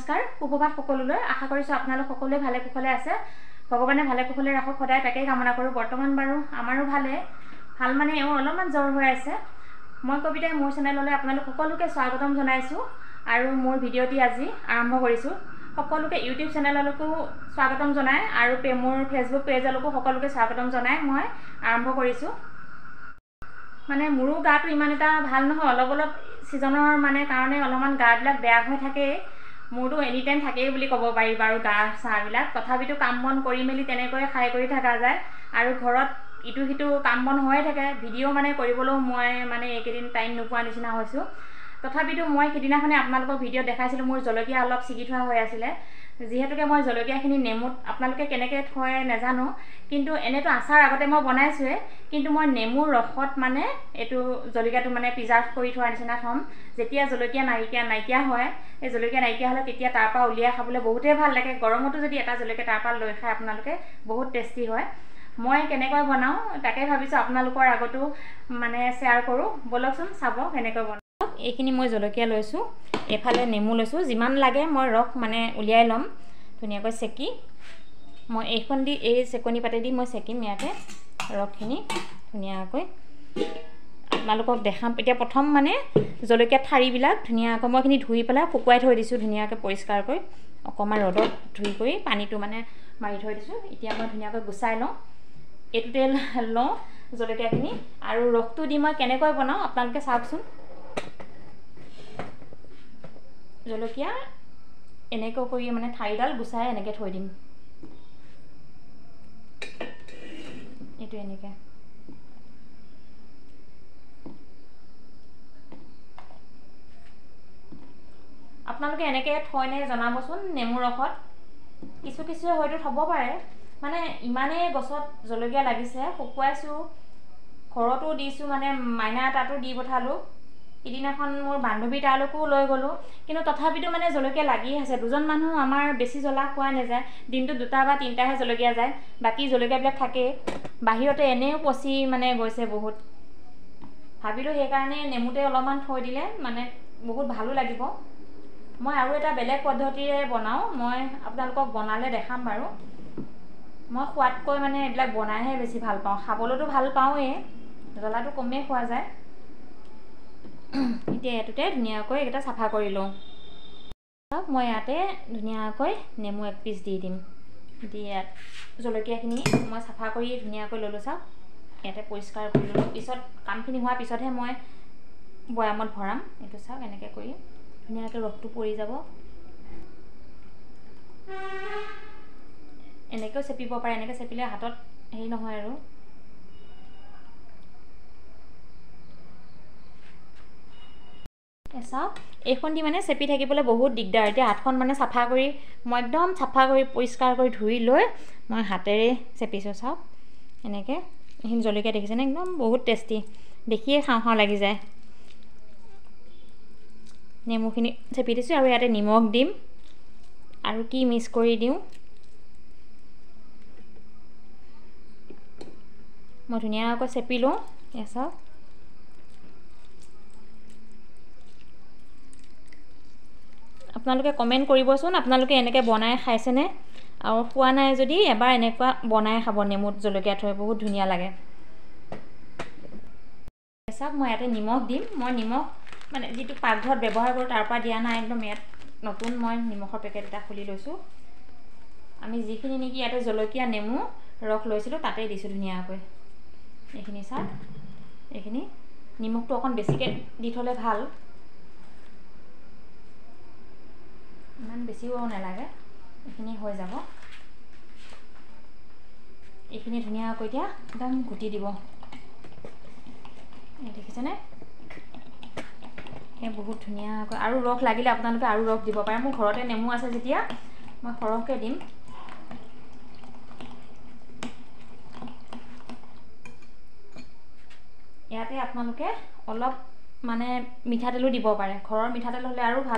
নমস্কাৰ সুপ্ৰভাত সকলোলৈ আশা কৰিছো আপোনালোক সকলোৱে ভালে কুশলে আছে ভগৱানে ভালে কুশলে ৰাখক সদায় তাকেই কামনা কৰো বৰ্তমান বাৰু আমাৰো ভাল মানে অলপমান জ্বৰ হৈ আছে মই কবিতাই মোৰ চেনেললৈ আপোনালোক সকলোকে স্বাগতম জনাইছো আৰু মোৰ ভিডিঅ'টি আজি আৰম্ভ কৰিছো সকলোকে ইউটিউব চেনেললৈকো স্বাগতম জনাই আৰু মোৰ ফেসবুক পেজলৈকো সকলোকে স্বাগতম জনাই মই আৰম্ভ কৰিছো মানে মোৰো গাটো ইমান এটা ভাল নহয় অলপ সিজনৰ মানে কাৰণে অলপমান গাবিলাক বেয়া হৈ থাকে মোৰটো এনি টাইম থাকেই বুলি ক'ব পাৰি বাৰু গা সাৰবিলাক তথাপিতো কাম বন কৰি মেলি তেনেকৈ খাই কৰি থাকা যায় আৰু ঘৰত ইটো হিটো কাম বন হৈ থাকে ভিডিও মানে কৰিবলৈ মই মানে এইকেদিন টাইম নোপোৱা নিচিনা হৈছো তথাপিতো মই কিদিনাখনে আপোনালোকক ভিডিও দেখাইছিলো মোৰ জলকীয়া অলপ ছিগি থোৱা হৈ আছিল যেহেতুকে মই জলকীয়াখিনি নেমুত আপোনালোকে কেনেকৈ থয় নাজানো কিন্তু এনেটো আচাৰ আগতে মই বনাইছোৱে কিন্তু মই নেমুৰ ৰসত মানে এটো জলকীয়াটো মানে প্ৰিজাৰ্ভ কৰি থোৱা নিচিনা থম যেতিয়া জলকীয়া নাইকিয়া হয় এই জলকীয়া নাইকিয়া হলে তেতিয়া তাৰপা উলিয়াই খাবলৈ বহুতেই ভাল লাগে গৰমতো যদি এটা জলকীয়া তাৰপা লৈ খায় আপোনালোকে বহুত টেষ্টি হয় মই কেনেকৈ বনাও তাকে ভাবিছো আপোনালোকৰ আগতো মানে শেয়াৰ কৰো বলকচোন চাব কেনেকৈ বনাও এইখিনি মই জলকীয়া লৈছো এফালে নেমু লৈছো যিমান লাগে মই ৰস মানে উলিয়াই লম ধুনিয়াকৈ সেকি মই এইখন দি এই সেকনি পাতে দি মই সেকিম ইয়াতে ৰসখিনি ধুনিয়াকৈ আপোনালোকক দেখাম এতিয়া প্ৰথম মানে জলকীয়া ঠাৰিবিলাক ধুনিয়াকৈ মই খিনি ধুই পেলাই শুকুৱাই থৈ দিছো ধুনিয়াকৈ পৰিষ্কাৰকৈ অকমান ৰদত ধুই কৰি পানীটো মানে মাৰি থৈ দিছো এতিয়া মই ধুনিয়াকৈ গুছাই লওঁ এটোতে লওঁ জলকীয়াখিনি আৰু ৰসটো দি মই কেনেকৈ বনাও আপোনালোকে চাওকচোন জলকীয়া এনেকৈ কৰি মানে ঠাৰিডাল গুছাই এনেকৈ থৈ দিম এটো এনেকৈ আপোনালোকে এনেকৈ থয় নে জনাবচোন নেমু ৰসত কিছু হয়তো থব পাৰে মানে ইমানে গছত জলকীয়া লাগিছে শুকুৱাইছো ঘৰতো দিছো মানে মাইনা তাতো দি পঠালো ইদিনাখন মোৰ বান্ধৱী তালৈকো লৈ গলো কিন্তু তথাপিতো মানে জলকীয়া লাগি আছে দুজন মানুহ আমাৰ বেছি জ্বলা খোৱা নাযায় দিনটো দুটা বা তিনটাহে জলকীয়া যায় বাকি জলকীয়াবিলাক থাকে বাহিৰতে এনেও পচি মানে গৈছে বহুত ভাবিলো সেই কাৰণে নেমুতে অলপমান থৈ দিলে মানে বহুত ভালো লাগিব মই আৰু এটা বেলেগ পদ্ধতিৰে বনাও মই আপোনালোকক বনালে দেখাম বাৰু মই খোৱাতকৈ মানে এইবিলাক বনাইহে বেছি ভাল পাওঁ খাবলৈতো ভাল পাওঁৱে জ্বলাটো কমে খোৱা যায় এতিয়া এটোতে ধুনিয়াকৈ এটা সাফা কৰি লওঁ মই ইয়াতে ধুনিয়াকৈ নেমু এক পিস দি দিম দিয়াত জলকীয়াখিনি মই সাফা কৰি ধুনিয়াকৈ ললো চাওক ইয়াতে পৰিষ্কাৰ কৰি ললো পিছত কামখিনি হোৱাৰ পিছতহে মই বয়ামত ভৰাম এটো চাওক এনেকৈ কৰি ধুনিয়াকৈ ৰসটো পৰি যাব এনেকৈ চেপিব পাৰে এনেকৈ চেপিলে হাতত হেৰি নহয় আৰু চাওক এইখন দি মানে চেপি থাকিবলৈ বহুত দিগদাৰ এতিয়া হাতখন মানে সাফা কৰি মই একদম সাফা কৰি পৰিষ্কাৰ কৰি ধুই লৈ মই হাতেৰে চেপিছো চাওক এনেকৈ এইখিনি জলকীয়া দেখিছেনে একদম বহুত টেষ্টি দেখিয়ে খাওঁ লাগি যায় নেমুখিনি চেপি দিছো আৰু ইয়াতে নিমখ দিম আৰু কি মিক্স কৰি দিওঁ মই ধুনিয়াকৈ চেপি লওঁ চাওক আপোনালোকে কমেন্ট কৰিবচোন আপোনালোকে এনেকৈ বনাই খাইছেনে আৰু খোৱা নাই যদি এবাৰ এনেকুৱা বনাই খাব নেমুত জলকীয়া থৈ বহুত ধুনিয়া লাগে চাওক মই ইয়াতে নিমখ দিম মই নিমখ মানে যেটো পাকঘৰত ব্যৱহাৰ কৰো তাৰ পৰা দিয়া নাই একদম ইয়াত নতুন মই নিমখৰ পেকেট এটা খুলি লৈছো আমি যিখিনি নেকি ইয়াতে জলকীয়া নেমু ৰস লৈছিলো তাতে দিছো ধুনিয়াকৈ এইখিনি চাওক এইখিনি নিমখটো অকন বেছিকৈ দি থলে ভাল ইমান বেছিও নালাগে এইখিনি হৈ যাব এইখিনি ধুনিয়াকৈ এতিয়া একদম ঘুটি দিব দেখিছেনে এই বহুত ধুনিয়াকৈ আৰু ৰস লাগিলে আপোনালোকে আৰু ৰস দিব পাৰে মোৰ ঘৰতে নেমু আছে যেতিয়া মই সৰহকৈ দিম ইয়াতে আপোনালোকে অলপ মানে মিঠাতেলো দিব পাৰে ঘৰৰ মিঠাতেল হলে আৰু ভাল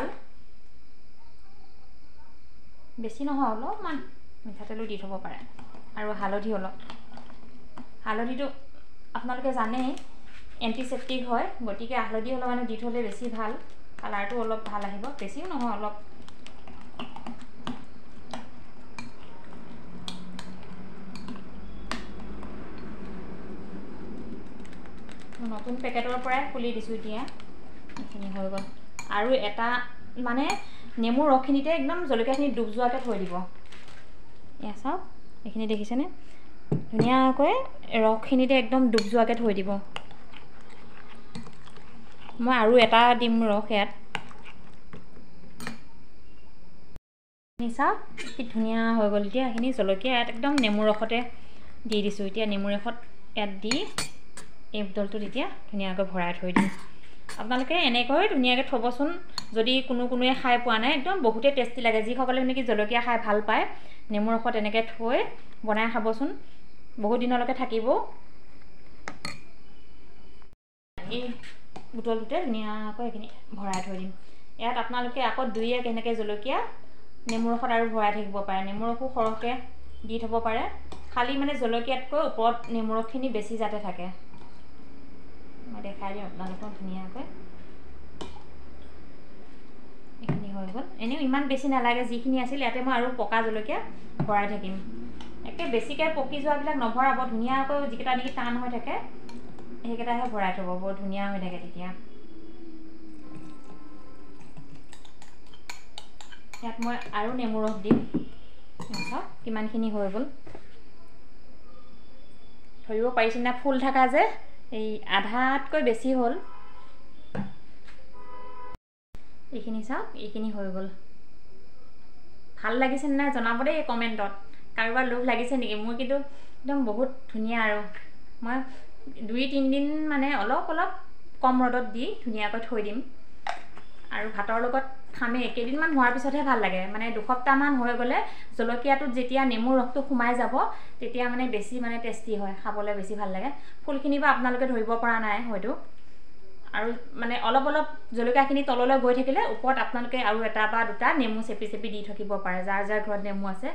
বেছি নহয় অলপমান মিঠাতেলো দি থব পাৰে আৰু হালধি অলপ হালধিটো আপোনালোকে জানে এন্টিসেপ্টিক হয় গটিকে হালধি অলপ মানে দি থলে বেছি ভাল কালাৰটো অলপ ভাল আহিব বেছিও নহয় অলপ নতুন পেকেটৰ পৰাই খুলি দিছোঁ এতিয়া এইখিনি হৈ গ'ল আৰু এটা মানে নেমু ৰসখিনিতে একদম জলকীয়াখিনি ডুব যোৱাকৈ থৈ দিব এয়া চাওক এইখিনি দেখিছেনে ধুনীয়াকৈ ৰসখিনিতে একদম ডুব যোৱাকৈ থৈ দিব মই আৰু এটা দিম ৰস ইয়াত চাওক কি ধুনীয়া হৈ গ'ল এতিয়া এইখিনি জলকীয়া ইয়াত একদম নেমু ৰসতে দি দিছোঁ এতিয়া নেমু ৰসত ইয়াত দি এই বটলটোত এতিয়া ধুনীয়াকৈ ভৰাই থৈ দিম আপোনালোকে এনেকৈ ধুনীয়াকৈ থ'বচোন যদি কোনোৱে খাই পোৱা নাই একদম বহুতেই টেষ্টি লাগে যিসকলে নেকি জলকীয়া খাই ভাল পায় নেমু ৰসত এনেকৈ থৈ বনাই খাবচোন বহুত দিনলৈকে থাকিব এই বটলটোতে ধুনীয়াকৈ এইখিনি ভৰাই থৈ দিম ইয়াত আপোনালোকে আকৌ 2-1 এনেকৈ জলকীয়া নেমু ৰসত আৰু ভৰাই থাকিব পাৰে নেমু ৰসো সৰহকৈ দি থ'ব পাৰে খালি মানে জলকীয়াতকৈ ওপৰত নেমু ৰসখিনি বেছি যাতে থাকে মই দেখাই দিম আপোনালোকক ধুনীয়াকৈ এইখিনি হৈ গ'ল এনেও ইমান বেছি নালাগে যিখিনি আছিল ইয়াতে মই আৰু পকা জলকীয়া ভৰাই থাকিম একে বেছিকৈ পকি যোৱাবিলাক নভৰাব ধুনীয়াকৈ যিকেইটা নেকি টান হৈ থাকে সেইকেইটাহে ভৰাই থ'ব বৰ ধুনীয়া হৈ থাকে তেতিয়া ইয়াত মই আৰু নেমু ৰস দিম চাওক কিমানখিনি হৈ গ'ল ধৰিব পাৰিছে না ফুল থকা যে এই আধাতকৈ বেছি হ'ল এইখিনি চাওক এইখিনি হৈ গ'ল ভাল লাগিছে নাই জনাব দেই কমেণ্টত কাৰোবাৰ লোভ লাগিছে নেকি মোৰ কিন্তু একদম বহুত ধুনীয়া আৰু মই 2-3 দিন মানে অলপ কম ৰ'দত দি ধুনীয়াকৈ থৈ দিম আৰু ভাতৰ লগত খামে কেইদিনমান হোৱাৰ পিছতহে ভাল লাগে মানে 2 সপ্তাহমান হৈ গ'লে জলকীয়াটোত যেতিয়া নেমুৰ ৰসটো সোমাই যাব তেতিয়া মানে বেছি মানে টেষ্টি হয় খাবলৈ বেছি ভাল লাগে ফুলখিনি বা আপোনালোকে ধৰিব পৰা নাই হয়তো আৰু মানে অলপ জলকীয়াখিনি তললৈ গৈ থাকিলে ওপৰত আপোনালোকে আৰু এটা বা দুটা নেমু চেপি দি থাকিব পাৰে যাৰ ঘৰত নেমু আছে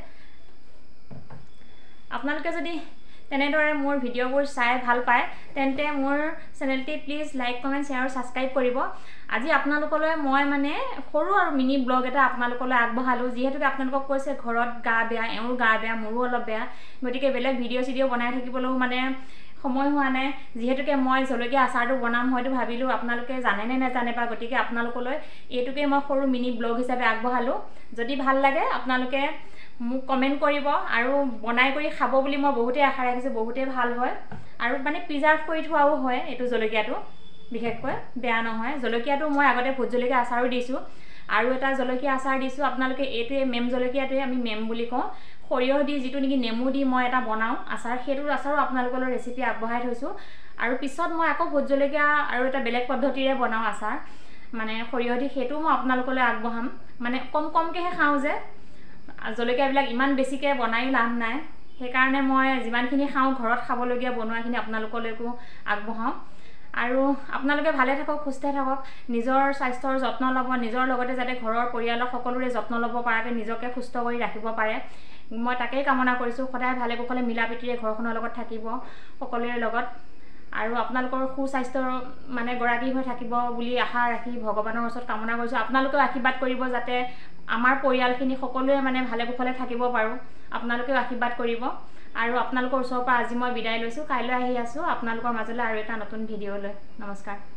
আপোনালোকে যদি তেনেদৰে মোৰ ভিডিঅ'বোৰ চাই ভাল পায় তেন্তে মোৰ চেনেলটি প্লিজ লাইক কমেণ্ট শ্বেয়াৰ আৰু ছাবস্ক্ৰাইব কৰিব আজি আপোনালোকলৈ মই মানে সৰু আৰু মিনি ব্লগ এটা আপোনালোকলৈ আগবঢ়ালোঁ যিহেতুকে আপোনালোকক কৈছে ঘৰত গা বেয়া এওঁৰ গা বেয়া মোৰো অলপ বেয়া গতিকে বেলেগ ভিডিঅ' বনাই থাকিবলৈও মানে সময় হোৱা নাই যিহেতুকে মই জলকীয়া আচাৰটো বনাম হয়তো ভাবিলোঁ আপোনালোকে জানে নে নাজানে বা গতিকে আপোনালোকলৈ এইটোকে মই সৰু মিনি ব্লগ হিচাপে আগবঢ়ালোঁ যদি ভাল লাগে আপোনালোকে মোক কমেণ্ট কৰিব আৰু বনাই কৰি খাব বুলি মই বহুতেই আশা ৰাখিছোঁ বহুতেই ভাল হয় আৰু মানে প্ৰিজাৰ্ভ কৰি থোৱাও হয় এইটো জলকীয়াটো বিশেষকৈ বেয়া নহয় জলকীয়াটো মই আগতে ভোট জলকীয়া আচাৰো দিছোঁ আৰু এটা জলকীয়া আচাৰ দিছোঁ আপোনালোকে এইটোৱে মেম জলকীয়াটোৱে আমি মেম বুলি কওঁ সৰিয়হ দি যিটো নেকি নেমু দি মই এটা বনাওঁ আচাৰ সেইটো আচাৰো আপোনালোকলৈ ৰেচিপি আগবঢ়াই থৈছোঁ আৰু পিছত মই আকৌ ভোট জলকীয়া আৰু এটা বেলেগ পদ্ধতিৰে বনাওঁ আচাৰ মানে সৰিয়হ দি সেইটোও মই আপোনালোকলৈ আগবঢ়াম মানে কমকৈহে খাওঁ যে জলকীয়াবিলাক ইমান বেছিকৈ বনাই লাভ নাই সেইকাৰণে মই যিমানখিনি খাওঁ ঘৰত খাবলগীয়া বনোৱাখিনি আপোনালোকলৈকো আগবঢ়াওঁ আৰু আপোনালোকে ভালে থাকক সুস্থ থাকক নিজৰ স্বাস্থ্যৰ যত্ন ল'ব নিজৰ লগতে যাতে ঘৰৰ পৰিয়ালৰ সকলোৰে যত্ন ল'ব পৰাকৈ নিজকে সুস্থ কৰি ৰাখিব পাৰে মই তাকেই কামনা কৰিছোঁ সদায় ভালে কুশলে মিলা প্ৰীতিৰে ঘৰখনৰ লগত থাকিব সকলোৰে লগত আৰু আপোনালোকৰ সুস্বাস্থ্যৰ মানে গৰাকী হৈ থাকিব বুলি আশা ৰাখি ভগৱানৰ ওচৰত কামনা কৰিছোঁ আপোনালোকেও আশীৰ্বাদ কৰিব যাতে আমাৰ পৰিয়ালখিনি সকলোৱে মানে ভালে কুশলে থাকিব পাৰোঁ আপোনালোকেও আশীৰ্বাদ কৰিব আৰু আপোনালোকৰ ওচৰৰ পৰা আজি মই বিদায় লৈছোঁ কাইলৈ আহি আছোঁ আপোনালোকৰ মাজলৈ আৰু এটা নতুন ভিডিঅ' লৈ নমস্কাৰ